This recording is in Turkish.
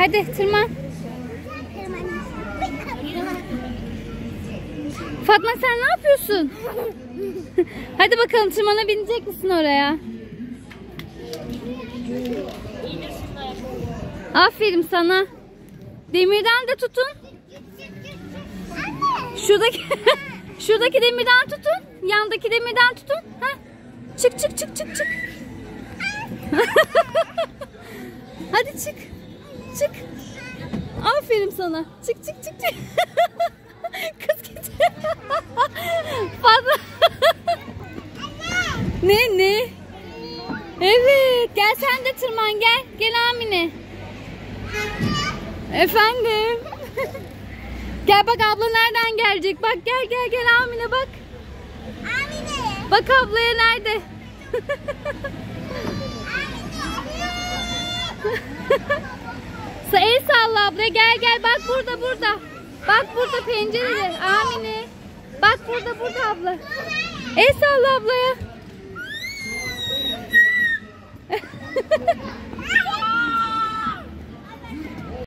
Hadi tırman. Fatma sen ne yapıyorsun? Hadi bakalım tırmanabilecek misin oraya? Aferin sana. Demirden de tutun. Şuradaki demirden tutun. Yandaki demirden tutun. Ha? Çık. Hadi çık. Aferin sana. Çık. Kız git. Fazla. Ne? Evet. Gel sen de tırman gel. Gel Amine. Efendim. Gel bak abla nereden gelecek? Bak gel Amine bak. Amine. Bak ablaya nerede? El salla ablaya gel bak burada. Bak burada pencerede Amine. Bak burada abla. El salla ablaya.